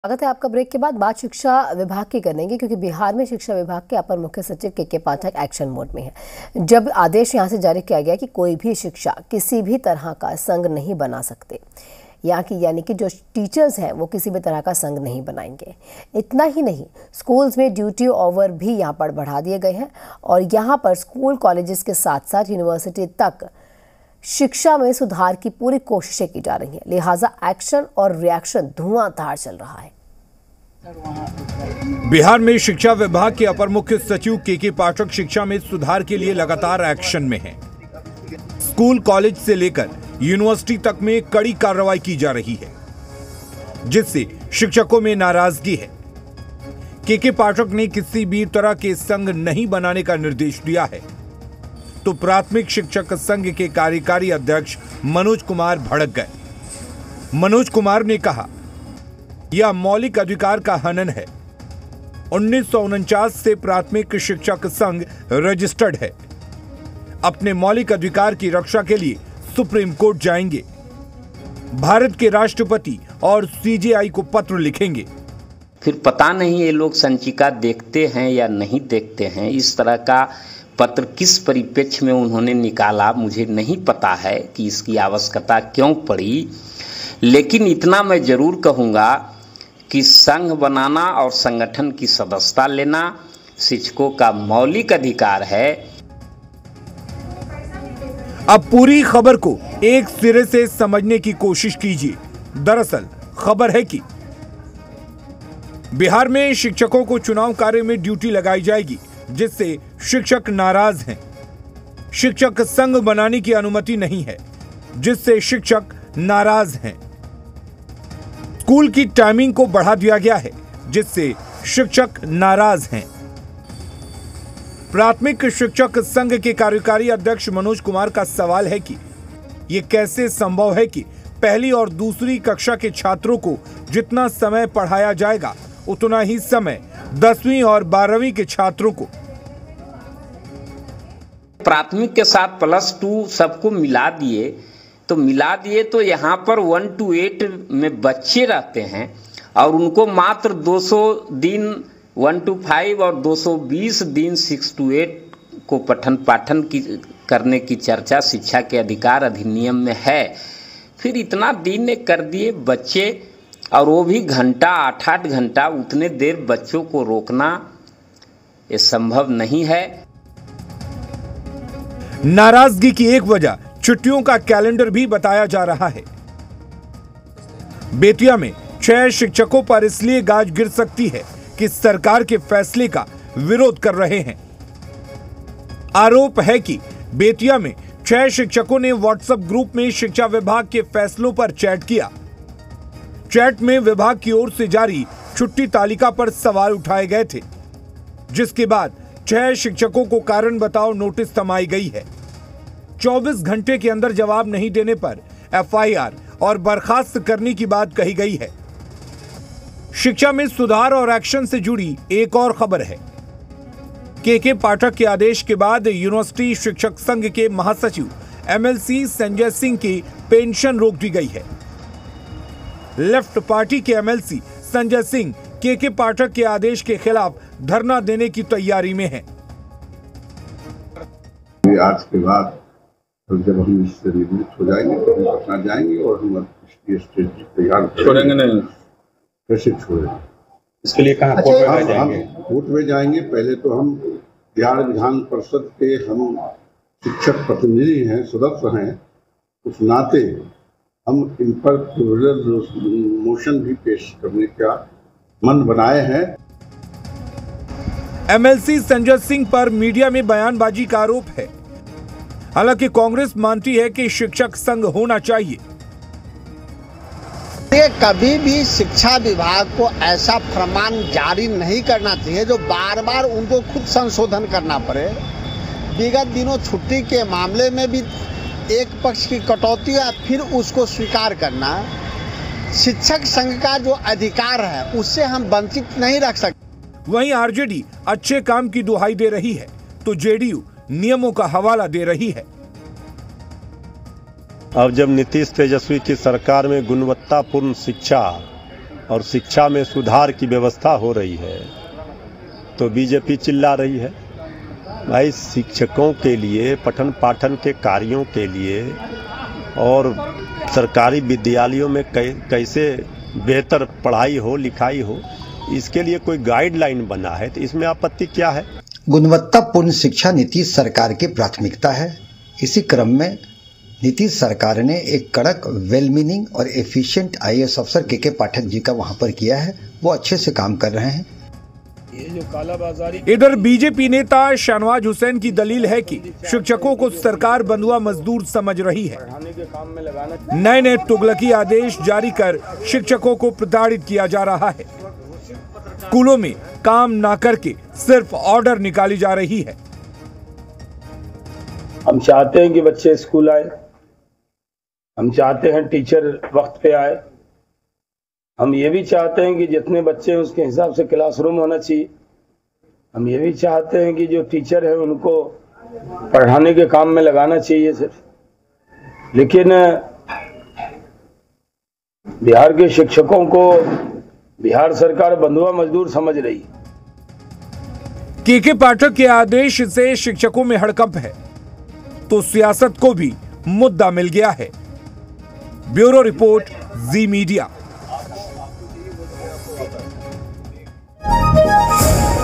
स्वागत है आपका। ब्रेक के बाद बात शिक्षा विभाग की करेंगे क्योंकि बिहार में शिक्षा विभाग के अपर मुख्य सचिव के पाठक एक्शन मोड में है। जब आदेश यहां से जारी किया गया कि कोई भी शिक्षा किसी भी तरह का संघ नहीं बना सकते, यहाँ की यानी कि जो टीचर्स हैं वो किसी भी तरह का संघ नहीं बनाएंगे। इतना ही नहीं, स्कूल्स में ड्यूटी ओवर भी यहाँ पर बढ़ा दिए गए हैं और यहाँ पर स्कूल कॉलेजेस के साथ साथ यूनिवर्सिटी तक शिक्षा में सुधार की पूरी कोशिशें की जा रही हैं। लिहाजा एक्शन और रिएक्शन धुआंधार चल रहा है। बिहार में शिक्षा विभाग के अपर मुख्य सचिव के पाठक शिक्षा में सुधार के लिए लगातार एक्शन में हैं। स्कूल कॉलेज से लेकर यूनिवर्सिटी तक में कड़ी कार्रवाई की जा रही है, जिससे शिक्षकों में नाराजगी है। के पाठक ने किसी भी तरह के संघ नहीं बनाने का निर्देश दिया है, तो प्राथमिक शिक्षक संघ के कार्यकारी अध्यक्ष मनोज कुमार भड़क गए। मनोज कुमार ने कहा, यह मौलिक अधिकार का हनन है। 1949 से प्राथमिक शिक्षक संघ रजिस्टर्ड है। अपने मौलिक अधिकार की रक्षा के लिए सुप्रीम कोर्ट जाएंगे, भारत के राष्ट्रपति और सीजेआई को पत्र लिखेंगे। फिर पता नहीं ये लोग संचिका देखते हैं या नहीं देखते हैं। इस तरह का पत्र किस परिप्रेक्ष्य में उन्होंने निकाला, मुझे नहीं पता है कि इसकी आवश्यकता क्यों पड़ी। लेकिन इतना मैं जरूर कहूँगा कि संघ बनाना और संगठन की सदस्यता लेना शिक्षकों का मौलिक अधिकार है। अब पूरी खबर को एक सिरे से समझने की कोशिश कीजिए। दरअसल खबर है कि बिहार में शिक्षकों को चुनाव कार्य में ड्यूटी लगाई जाएगी, जिससे शिक्षक नाराज हैं। शिक्षक संघ बनाने की अनुमति नहीं है, जिससे शिक्षक नाराज हैं। स्कूल की टाइमिंग को बढ़ा दिया गया है, जिससे शिक्षक नाराज हैं। प्राथमिक शिक्षक संघ के कार्यकारी अध्यक्ष मनोज कुमार का सवाल है कि यह कैसे संभव है कि पहली और दूसरी कक्षा के छात्रों को जितना समय पढ़ाया जाएगा उतना ही समय 10वीं और 12वीं के छात्रों को। प्राथमिक के साथ +2 सबको मिला दिए तो यहाँ पर 1 to 8 में बच्चे रहते हैं और उनको मात्र 200 दिन 1 to 5 और 220 दिन 6 to 8 को पठन पाठन करने की चर्चा शिक्षा के अधिकार अधिनियम में है। फिर इतना दिन ने कर दिए बच्चे, और वो भी घंटा 8-8 घंटा, उतने देर बच्चों को रोकना ये संभव नहीं है। नाराजगी की एक वजह छुट्टियों का कैलेंडर भी बताया जा रहा है। बेतिया में 6 शिक्षकों पर इसलिए गाज गिर सकती है कि सरकार के फैसले का विरोध कर रहे हैं। आरोप है कि बेतिया में 6 शिक्षकों ने व्हाट्सएप ग्रुप में शिक्षा विभाग के फैसलों पर चैट किया। चैट में विभाग की ओर से जारी छुट्टी तालिका पर सवाल उठाए गए थे, जिसके बाद 6 शिक्षकों को कारण बताओ नोटिस थमाई गई है। 24 घंटे के अंदर जवाब नहीं देने पर एफआईआर और बर्खास्त करने की बात कही गई है। शिक्षा में सुधार और एक्शन से जुड़ी एक और खबर है। के पाठक के आदेश के बाद यूनिवर्सिटी शिक्षक संघ के महासचिव एमएलसी संजय सिंह की पेंशन रोक दी गई है। लेफ्ट पार्टी के एमएलसी संजय सिंह के पाठक के आदेश के खिलाफ धरना देने की तैयारी में है। आज के बाद जब हम इससे निवृत्त हो जाएंगे तो हम पटना जाएंगे और हम इसकी स्ट्रेटजी तैयार छोड़ेंगे नहीं। कैसे छोड़ेंगे? इसके लिए कहाँ कोर्ट में जाएंगे? कोर्ट में जाएंगे। पहले तो हम बिहार विधान परिषद के हम शिक्षक प्रतिनिधि हैं, सदस्य हैं, उस नाते हम इन पर मोशन भी पेश करने का मन बनाए हैं। एमएलसी संजय सिंह पर मीडिया में बयानबाजी का आरोप है। हालांकि कांग्रेस मानती है कि शिक्षक संघ होना चाहिए। कभी भी शिक्षा विभाग को ऐसा फरमान जारी नहीं करना चाहिए जो बार बार उनको खुद संशोधन करना पड़े। विगत दिनों छुट्टी के मामले में भी एक पक्ष की कटौती या फिर उसको स्वीकार करना, शिक्षक संघ का जो अधिकार है उससे हम वंचित नहीं रख सकते। वहीं आरजेडी अच्छे काम की दुहाई दे रही है तो जेडीयू नियमों का हवाला दे रही है। अब जब नीतीश तेजस्वी की सरकार में गुणवत्तापूर्ण शिक्षा और शिक्षा में सुधार की व्यवस्था हो रही है तो बीजेपी चिल्ला रही है। भाई शिक्षकों के लिए पठन पाठन के कार्यों के लिए और सरकारी विद्यालयों में कैसे बेहतर पढ़ाई हो लिखाई हो, इसके लिए कोई गाइडलाइन बना है तो इसमें आपत्ति क्या है? गुणवत्तापूर्ण शिक्षा नीतीश सरकार की प्राथमिकता है। इसी क्रम में नीतीश सरकार ने एक कड़क, वेल मीनिंग और एफिशिएंट IAS अफसर के पाठक जी का वहां पर किया है। वो अच्छे से काम कर रहे हैं। ये जो कालाबाजारी। इधर बीजेपी नेता शाहनवाज हुसैन की दलील है कि शिक्षकों को सरकार बंधुआ मजदूर समझ रही है। नए नए तुगलकी आदेश जारी कर शिक्षकों को प्रताड़ित किया जा रहा है। स्कूलों में काम ना करके सिर्फ ऑर्डर निकाली जा रही है। हम चाहते हैं कि बच्चे स्कूल आए, हम चाहते हैं टीचर वक्त पे आए, हम ये भी चाहते हैं कि जितने बच्चे हैं उसके हिसाब से क्लासरूम होना चाहिए। हम ये भी चाहते हैं कि जो टीचर है उनको पढ़ाने के काम में लगाना चाहिए सिर्फ। लेकिन बिहार के शिक्षकों को बिहार सरकार बंधुआ मजदूर समझ रही है। के पाठक के आदेश से शिक्षकों में हड़कंप है तो सियासत को भी मुद्दा मिल गया है। Bureau report, Zee media.